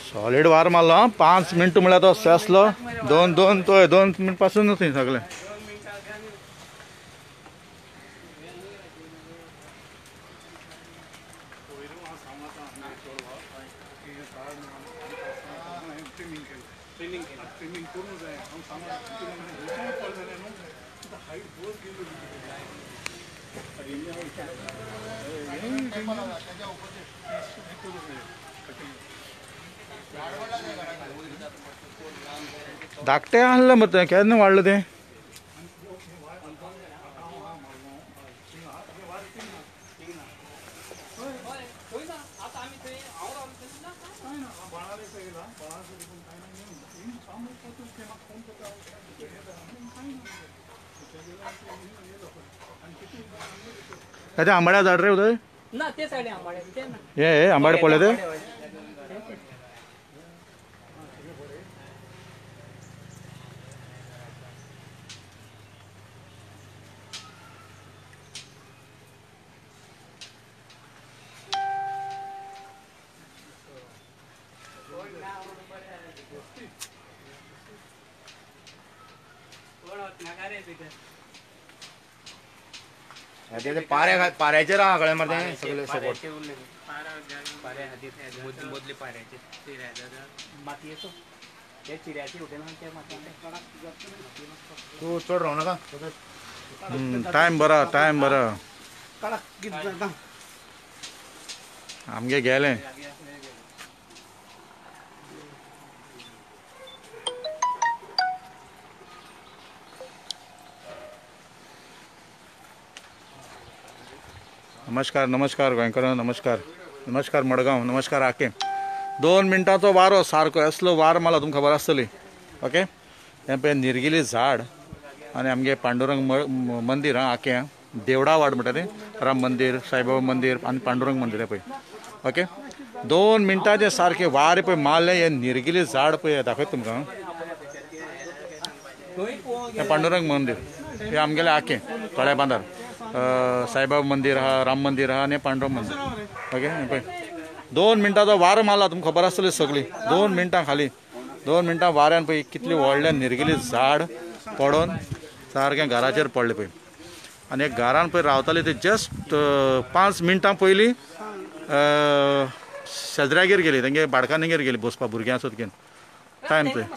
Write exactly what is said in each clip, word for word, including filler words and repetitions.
Solid वार मारलो हां पांच मिनट म्हळ्यार तो शेसलो दोन दोन तो दोन मिनट पासून थंय सगळे धाकटे आहले मरे केन्ना वाडले ते काय आंबाड्या झाड रे उदय ना ते साइड आंबाडे ते ना हे आंबाडे पडले ते ते पाऱ्या पाऱ्याचे राहा कळे मरे सगळे सपोर्ट पारे हातीत मोदले पाऱ्याचे ते माती येतो ते चिऱ्याची होते ना ते माती तू चढ राहू नका टाइम बरा टाइम बरा कडक किती आमगे गेले नमस्कार नमस्कार गोंयकार नमस्कार नमस्कार मडगांव नमस्कार आके दोन मिनटाचो वारो सारको असलो वार मारलो तुमकां खबर आसतली ओके हें पळय निरगिली झाड आनी आमगे पांडुरंग मंदीर आं आख्या देवडा वाड म्हणटा तें राम मंदीर साईबाबा मंदीर आनी पांडुरंग मंदीर हें पळय ओके दोन मिनटाचे सारके वारे पळय मारले हें निरगिली झाड पळय दाखयता तुमकां हें पांडुरंग मंदीर हें आमगेलें आखें तळ्या बांदार साईबाबा मंदिर आहा राम मंदिर आहा आनी पांडुरंग मंदिर ओके पळय दोन मिनटाचो वारो मारला तुमकां खबर आसतली सगळी दोन मिनटां खाली दोन मिनटां वाऱ्यान पळय कितली व्हडलें निरगिली झाड पडोन सारकें घराचेर पडलें पळय आनी एक घरान पळय रावताली ते जस्ट पांच मिनटां पयलीं शेजऱ्यागेर गेली तेंगे बाडकानीगेर गेली बसपाक भुरग्यां सो घेवन टायम थंय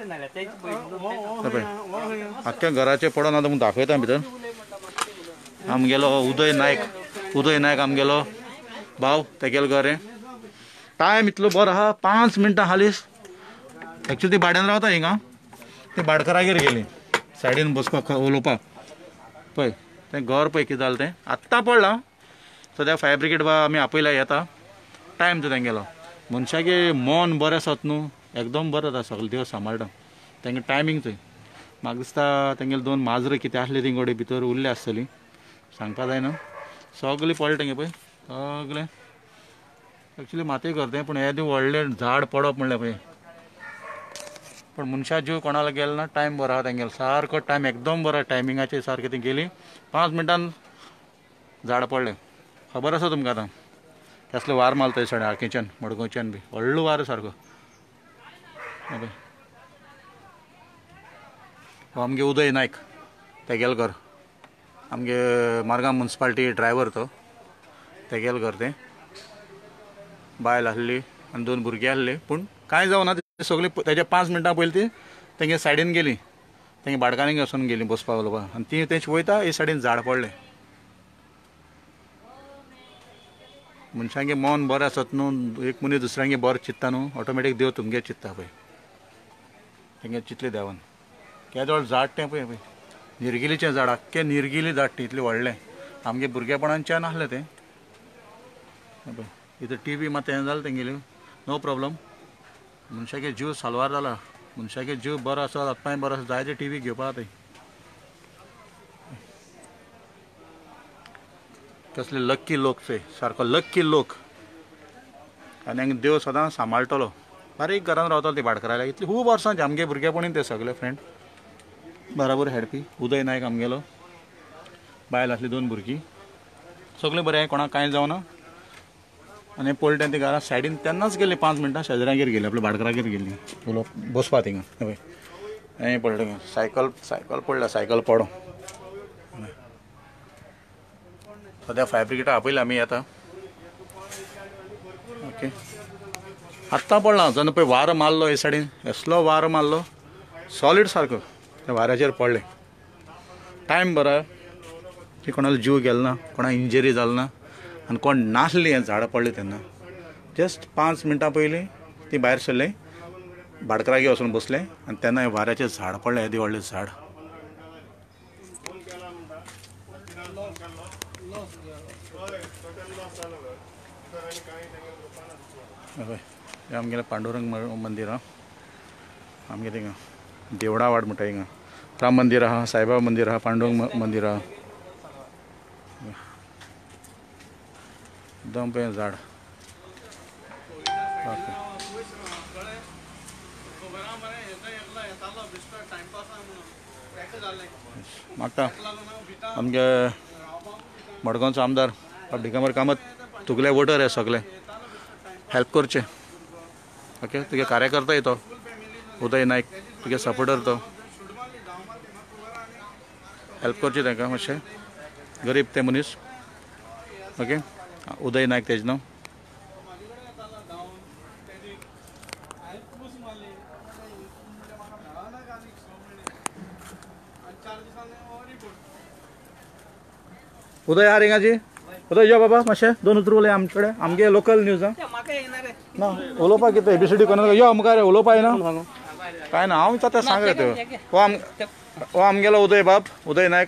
पळय आख्ख्या घराचेर पडोन आतां दाखयता भितर आमगेलो उदय नायक उदय नायक आमगेलो भाव तेगेलो घर हें टायम इतलो बरो आहा पांच मिनटां हालींच एक्चुअली ती भाड्यान रावता हिंगा ती भाडकारागेर गेली सायडीन बसपाक उलोवपाक पळय तें घर पळय कितें जालें तें आत्तां पडलां सद्या फायर ब्रिगेड बा आमी आपयल्या येता टायम तो तेंगेलो मनशागे मन बरें आसात न्हू एकदम बरें जाता सगळें देव सांबाळटा तेंगे टायमींग थंय म्हाका दिसता तेंगेले दोन माजरां कितें आसली ती गोडे भितर उरली आसतली सांगपा जायना सगळें पडलें तेंगे पळय सगळें एक्चुली माती करतें पूण हें व्हडलें झाड पडप म्हणलें पळय पण मनशा जीव कोणाला गेलो ना टायम बरो आहा तेंगेलो सारको टायम एकदम बरो टायमिंगाचेर सारकें ती गेली पांच मिनटान झाड पडलें खबर आसा तुमकां आतां कसलें वार मारलो थंय सडे आळकेच्यान मडगांवच्यान बी व्हडलो वार सारको पळय हो आमगे उदय नायक तेगेलो घर आमगे मारगांव मुन्सिपालिटी ड्रायव्हर तो तेगेलो घर तें बायल आसली आनी दोन भुरगीं आसली पूण कांय जावना सगळीं तेजे पांच मिनटां पयलीं ती तेंगे सायडीन गेली तेंगे भाडकानीक वचून गेली बसपाक उलोवपाक आनी ती तेंच वयता हे सायडीन झाड पडलें मनशांगे मन बरें आसत न्हू एक मनीस दुसऱ्यांगे बरें चित्ता न्हू ऑटोमॅटीक देव तुमगे चित्ता पळय तेंगे चितलें देवान केदे व्हड झाड तें पळय पळय निरगिलीचें झाड आख्खें निरगिली झाड ती इतलें व्हडलें आमगे भुरगेपणांच्यान आसलें तें पळय इथं टी व्ही मात हें जालें तेंगेली नो प्रॉब्लम मनशागे जीव साल्वार जाला मनशागे जीव बरो आसा आत्ताय बरो आसा जायते टी व्ही घेवपा थंय कसले लक्की लोक थंय सारको लक्की लोक आनी हांगा देव सदां सांबाळटलो बारीक घरान रावतालो ती भाडकाराल्या इतली खूब वर्सांचे आमगे भुरगेपणीन ते सगळे फ्रेंड बराबर हेडपी उदय नायक आमगेलो बायल आसली दोन भुरगीं सगळें बरें कोणाक कांय जावना आनी पळयलें ती घरा सायडीन तेन्नाच गेली पांच मिनटां शेजाऱ्यागेर गेली आपल्या भाटकारागेर गेली उलोवप बसपा थिंगा पळय हें पडलें सायकल सायकल पडल्या सायकल पडो सद्या फायर ब्रिगेडा आपयला आमी येता ओके आत्तां पडला जेन्ना पळय वारो मारलो हे सायडीन असलो वारो मारलो सॉलीड सारको त्या वाऱ्याचेर पडलें टायम बरो की कोणाला जीव गेलो ना कोणाक इंजरी जालो ना आनी कोण नासली हें झाडां पडलें तेन्ना जस्ट पांच मिनटां पयलीं ती भायर सरलें भाटकारागेर वचून बसलें आनी तेन्ना हें वाऱ्याचें झाड पडलें येदें व्हडलें झाड हय हें आमगेलें पांडुरंग मंदीर आहा आमगे थिंगा देवडा वाड म्हणटा हिंगा राम मंदीर आहा साईबाबा मंदीर आहा पांडुरंग मंदीर आहा एकदम पळय झाड ओके मागता आमगे मडगांवचो आमदार दिगंबर कामत तुगले वोटर हे सगळे हेल्प करचे ओके तुगे कार्यकर्ता तो उदय नायक तुगे सपोर्टर तो हेल्प करचे तांकां मातशें गरीब ते मनीस ओके उदय नायक तेजें नांव उदय आ रिंगाजी उदय यो बाबा मातशें दोन उतर उलय आमचे कडेन आमगे लोकल न्यूज आं ना उलोवपाक कितें एबीसीडी कोणाक यो मुखार उलोवपा येना काय ना हांव आतां सांग रे त्यो हो आम हो आमगेलो उदय बाब उदय नायक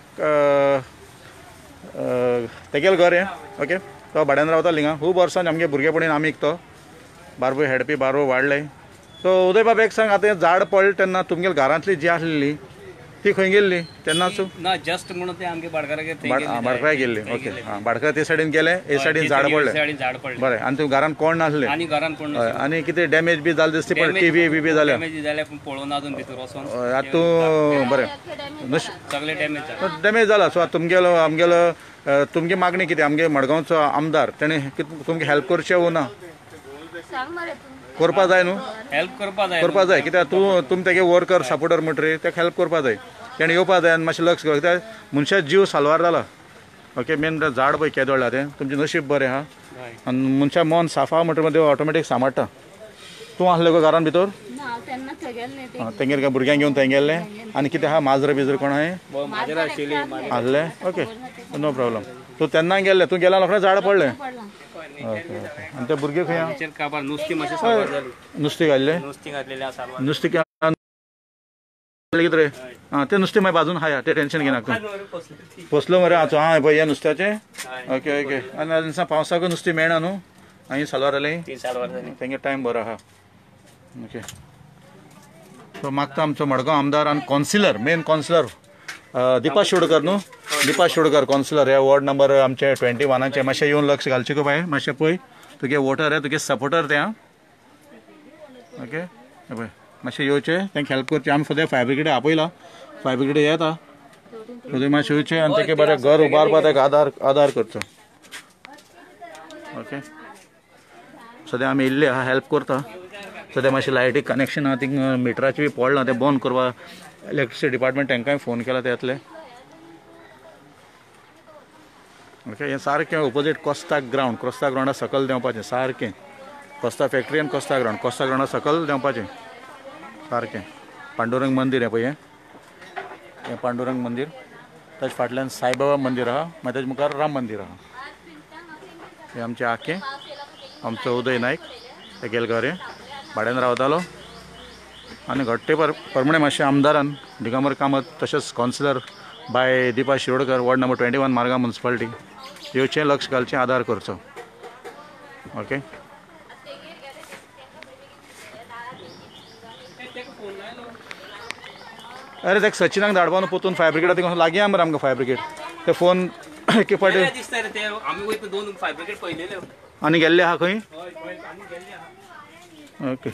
तेगेलें घर हें ओके तो भाड्यान रावता हिंगा खूब वर्सांनी आमगे भुरगेपणीन आमी तो बारबो हेडपी बारबो वाडले सो उदय बाब एक सांग आतां हें झाड पडलें तेन्ना तुमगेल्या घरांतली जी आसलेली ती खंय गेल्ली तेन्नाच ना जस्ट म्हणून ते आमगे भाटकारागेर भाटकाराक गेल्ली ओके हां भाटकार ते सायडीन गेले हे सायडीन झाड पडलें झाड पडलें बरें आनी तुम घरान कोण नासलें आनी घरान कोण हय आनी कितें डॅमेज बी जालें दिसता पळय टीव्ही बी जाल्या डॅमेज जाल्या पूण पळोवन अजून भितर वचोन आतां तूं बरें सगळे डॅमेज जाले डॅमेज जाला सो तुमगेलो आमगेलो तुमगे मागणी कितें आमगे मडगांवचो आमदार तेणें तुमकां हेल्प करचें वो ना करपा जाय न्हू हेल्प करपा जाय करपा जाय कित्याक तूं तुमी तेगे वर्कर सपोर्टर म्हणटरी तेका हेल्प करपा जाय तेणें येवपा जाय आनी मातशें लक्ष कित्याक मनशाचो जीव साल्वार जाला ओके मेन झाड पळय केदोळ तें तुमचें नशीब बरें आहा आनी मनशा मन साफ आहा म्हणटा तें ऑटोमॅटीक सांबाडटा तूं आसलें गो घरान भितर तेंगेर काय भुरग्यांक घेवन थंय गेल्लें आनी कितें आहा माजर बिजर कोण आहाय आसलें ओके नो प्रॉब्लम तूं तेन्ना गेल्लें तूं गेला लोकांक झाड पडलें ओके ओके आनी ते भुरगे खंय आहा काबार नुस्तीं मातशें सारवार जाली नुस्तें घाल्लें नुस्तीं घातलेलें आसा नुस्तें कितें रे आं तें नुस्तें मागीर भाजून खाया तें टेंशन घेनाका तूं पोसलो मरे आं हां पळय हें नुस्त्याचें ओके ओके आनी दिसा पावसाक नुस्तें मेळना न्हू आनी सालवार जालें तीन सालवार जाली तेंगे टायम बरो आहा ओके सो मागता आमचो मडगांव आमदार आनी councillor main councillor Dipa Shivadkar न्हू दिपा शिवडकर कॉन्सिलर हे वॉर्ड नंबर आमचे ट्वेंटी वनाचे मातशें येवन लक्ष घालचें गो बाय मातशें पळय तुगे वोटर हे तुगे सपोर्टर ते आं ओके पळय मातशें येवचें तेंका हेल्प करचें आमी सद्या फायर ब्रिगेडी आपयला फायर ब्रिगेडी येता सद्या मातशें येवचें आनी तेका बरें घर उबारपा तेका आदार आदार करचो ओके सद्या आमी येयल्ले आहा हेल्प करता सद्या मातशें लायटीक कनेक्शन आहा थिंग मिटराचें बी पडलां तें बंद करपा इलेक्ट्रिसिटी डिपार्टमेंट तांकांय फोन केला ते येतले ओके हें सारकें ऑपोजीट कोस्ता ग्रावंड कोस्ता ग्रावंडा सकयल देंवपाचें सारकें कोस्ता फॅक्टरी आनी कोस्ता ग्रावंड कोस्ता ग्रावंडा सकयल देंवपाचें सारकें पांडुरंग मंदीर हें पळय हें पांडुरंग मंदीर ताचे फाटल्यान साईबाबा मंदीर आहा मागीर ताचे मुखार राम मंदीर आहा हें आमचें आखें आमचो उदय नायक तेगेलें घर हें भाड्यान रावतालो आनी घट्टे पर परमणे मातशें आमदारान दिगंबर कामत तशेंच कॉन्सिलर बाय Dipa Shirodkar ward number twenty one Margaon municipality येवचें लक्ष घालचें आदार करचो ओके अरे तेका सचिनाक धाडपा न्हू पोतून फायर ब्रिगेड थिंगा लागीं आहा मरे आमकां फायर ब्रिगेड ते फोन एक फावटी दिसता रे ते आमी वयता दोन फायर ब्रिगेड पयलेले आनी गेल्ले आहा खंय ओके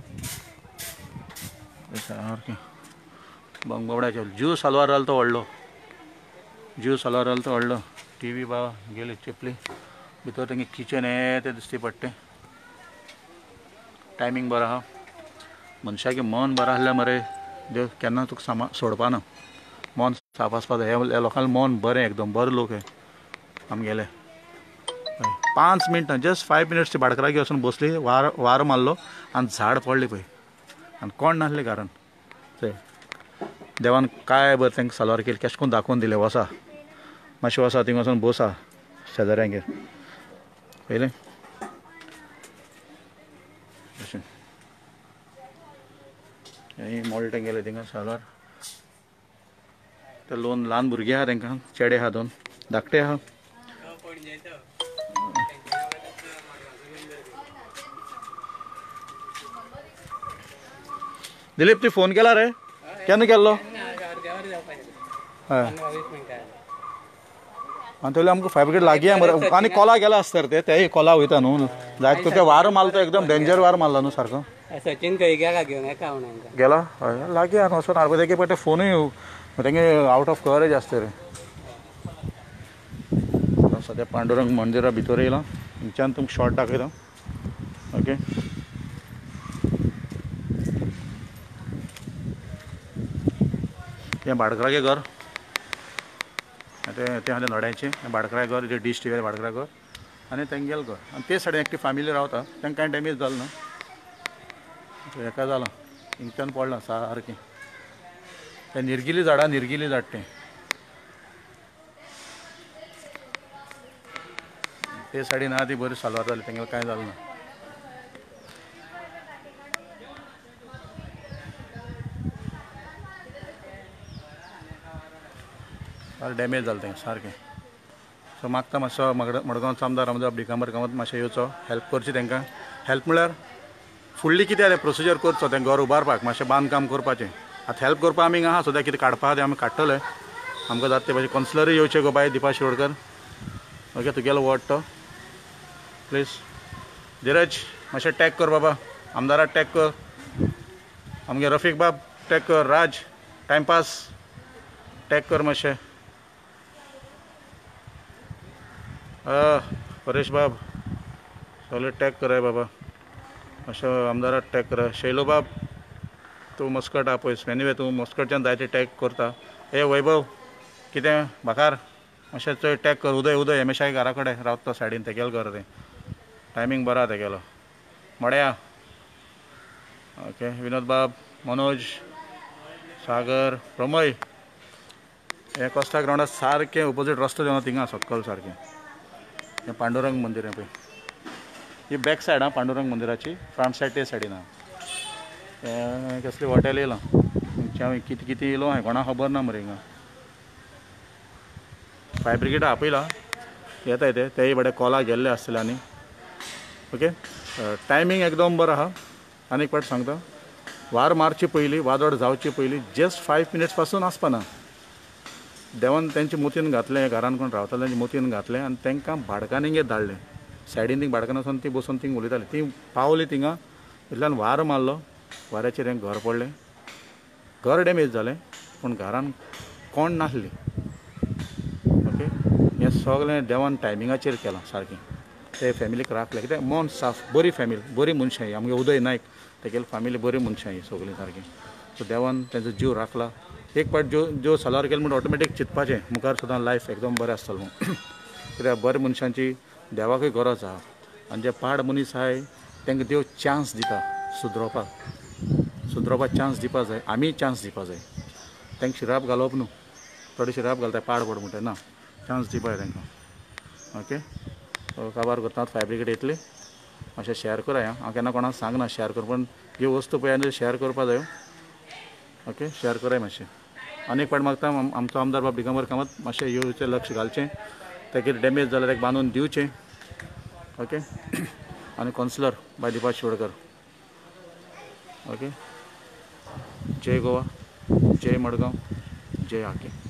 सारकें बंगबावड्याचे जीव सालवार जालो तो व्हडलो जीव सालवार जालो तो व्हडलो टी व्ही बा गेली चिपली भितर तेंगे किचन हे ते दिसती पडटे. टायमींग बरो आहा. मनशाचें मन बरें आसल्यार मरे देव केन्ना तुका सामा सोडपाना. मन साफ आसपा जाय. ह्या लोकांक मन बरें एकदम बरे लोक हे आमगेले. पांच मिनटां जस्ट फायव मिनिट्स ती भाडकरागी वचून बसली. वार वारो मारलो आनी झाड पडली पळय आनी कोण नासले घरान. थंय देवान काय बरें तांकां साल्वार केली. कशें करून दाखोवन दिलें वसा मातशें वसा थिंग वचून बसा शेजाऱ्यांगेर पयलें अशें हें मोडलें तेंगेलें थिंगा साल्वार. ते लोन ल्हान भुरगीं आहा तांकां चेडे आहा दोन धाकटे आहा. दिलीप ती फोन केला रे केन्ना केल्लो. हय आनी थंय आमकां फायर ब्रिगेड लागीं आहा मरे. आनी कोला गेला आसता रे ते तेय कोला वयता न्हू जायत तो ते वारो मारलो एकदम डेंजर वारो मारलो न्हू सारको. सचिन खंय गेला घेवन येता म्हणून गेला हय लागीं आहा वचून हाडपा तेगे पळय ते फोनूय तेंगे आवट ऑफ कवरेज आसता रे. सद्या पांडुरंग मंदिरा भितर येयला. थंयच्यान तुमकां शॉर्ट दाखयता. ओके हें भाडकरागे घर ते ते आहा नड्याचें भाडकरागे घर जे डिश टी भाडकरा घर आनी तेंगेल घर आनी ते सायडीन एकटी फॅमिली रावता तांकां कांय डॅमेज जालें ना. हेका जालां हिंगच्यान पडलां सारकें. ते निर्गिली झाडां निर्गिली झाड तें ते सायडीन आहा ती बरी साल्वार जाली तेंगें कांय जालें ना. सारकें डॅमेज जालें तें सारकें. सो मागता मातसो मडगांवचो आमदार रामदेव डिगांबर कामत मातशें येवचो हेल्प करची तांकां. हेल्प म्हळ्यार फुडली कितें जालें प्रोसिजर करचो तें घर उबारपाक मातशें बांदकाम करपाचें. आतां हेल्प करपाक आमी आहा सद्या कितें काडपा आहा तें आमी काडटले. आमकां जाता ते भाशेन कावन्सिलरूय येवचे गो बाय दिपा शिरोडकर. ओके तुगेलो वॉर्ड तो प्लीज. धीरज मातशें टॅग कर बाबा आमदाराक टॅग कर. आमगे रफीक बाब टॅग कर. राज टायमपास टॅग कर मातशें. परेश बाब सगळे टॅग कराय बाबा मातशें आमदाराक टॅग कराय. शैलो बाब तूं मस्कट आहा पळय एनिवे तूं मस्कटच्यान जायते टॅग करता. हे वैभव कितें भाकार मातशें चड टॅग कर. उदय उदय हेमेशाय घरा कडेन रावता सायडीन तेगेलें घर तें टायमींग बरो आहा तेगेलो. मड्या ओके. विनोद बाब मनोज सागर प्रमय हें कोस्ता ग्रावंडार सारकें ऑपोजीट रस्तो देंवता थिंगा सकयल सारकें. हें पांडुरंग मंदिर हें पळय ही बॅक सायड आहा पांडुरंग मंदिराची. फ्रंट सायड ते सायडीन आहा. हें कसली हॉटेल येयलां हांवें कितें कितें येयलो हांवें कोणाक खबर ना मरे हिंगा. फायर ब्रिगेड आपयला येताय ते तेय बडे कॉला गेल्ले आसतले आनी. ओके टायमींग एकदम बरो आहा. आनी एक फावट सांगता वार मारचे पयलीं वादळ जावचे पयलीं जस्ट फायव मिनिट्स पासून आसपाना. देवान तेंच्या मोतीन घातलें घरान कोण रावताले तेंच्या मोतीन घातलें आनी तांकां भाडकानींगेर धाडलें. सायडीन तीं भाडकान वचून तीं बसून तीं उलयतालीं. तीं पावलीं थिंगा इतल्यान वारो मारलो. वाऱ्याचेर हें घर पडलें. घर डॅमेज जालें पूण घरान कोण नासलीं. ओके हें सगळें देवान टायमिंगाचेर केलां सारकें. ते फॅमिलीक राखलें कित्याक मन साफ बरी फॅमिली बरी मनशां ही आमगे उदय नायक तेगेली फॅमिली बरी मनशां ही सगळीं सारकीं. सो देवान तेंचो जीव राखला. एक पाट ज्यो ज्यो साल्वार केलो म्हणून ऑटोमॅटीक चिंतपाचें मुखार सुद्दां लायफ एकदम बरें आसतलें म्हणून. कित्याक बऱ्या मनशांची देवाकूय गरज आहा. आनी जे पाड मनीस आहाय तांकां देव चान्स दिता सुदरोवपाक. सुदरोवपाक चान्स दिवपा जाय. आमी चान्स दिवपा जाय. तांकां शिराप घालप न्हू. थोडे शिराप घालताय पाड पड म्हणटा ना चान्स दिवपा जाय तांकां. ओके काबार करता फायर ब्रिगेड येतली मातशें शेअर कराय. हांव केन्ना कोणाक सांगना शेअर कर पूण ज्यो वस्तू पळय आनी शेअर करपा जायो. ओके शेअर कराय मातशें. आनी एक फावट मागता आमचो आमदार बाब दिगंबर कामत मातशें येवचें लक्ष घालचें. तें डॅमेज जाल्यार ताका बांदून दिवचें. ओके आनी कावन्सिलर बाय दिपा शिरोडकर. ओके जय गोवा जय मडगांव जय आके.